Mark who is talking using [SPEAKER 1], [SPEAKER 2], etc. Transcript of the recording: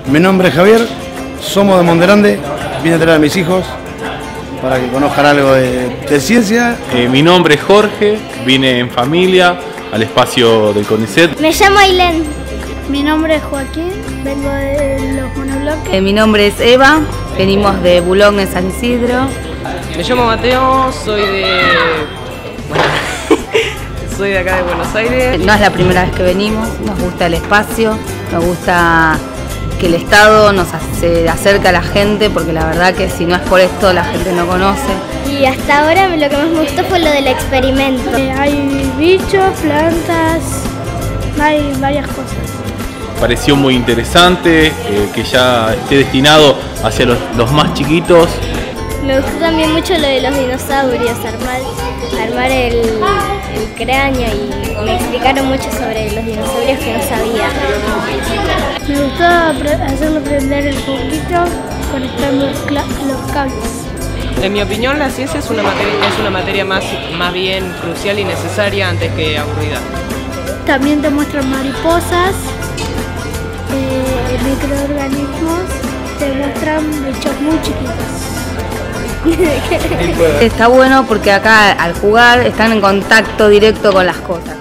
[SPEAKER 1] Mi nombre es Javier, somos de Monterande, vine a traer a mis hijos para que conozcan algo de ciencia.
[SPEAKER 2] Mi nombre es Jorge, vine en familia al espacio del CONICET.
[SPEAKER 3] Me llamo Ailén.
[SPEAKER 4] Mi nombre es Joaquín, vengo de los monobloques.
[SPEAKER 5] Mi nombre es Eva, venimos de Bulón, en San Isidro.
[SPEAKER 6] Me llamo Mateo, soy de acá de Buenos Aires.
[SPEAKER 5] No es la primera vez que venimos, nos gusta el espacio, nos gusta que el Estado nos acerca a la gente, porque la verdad que si no es por esto la gente no conoce.
[SPEAKER 3] Y hasta ahora lo que más me gustó fue lo del experimento.
[SPEAKER 4] Hay bichos, plantas, hay varias cosas.
[SPEAKER 2] Pareció muy interesante, que ya esté destinado hacia los más chiquitos.
[SPEAKER 3] Me gustó también mucho lo de los dinosaurios, armar el cráneo, y me explicaron mucho sobre los dinosaurios que no sabía.
[SPEAKER 4] Me gustó hacerlo prender el foquito conectando los cables.
[SPEAKER 6] En mi opinión, la ciencia es una materia más bien crucial y necesaria antes que aburrida.
[SPEAKER 4] También te muestran mariposas, microorganismos, te muestran bichos muy chiquitos.
[SPEAKER 5] Está bueno porque acá al jugar están en contacto directo con las cosas.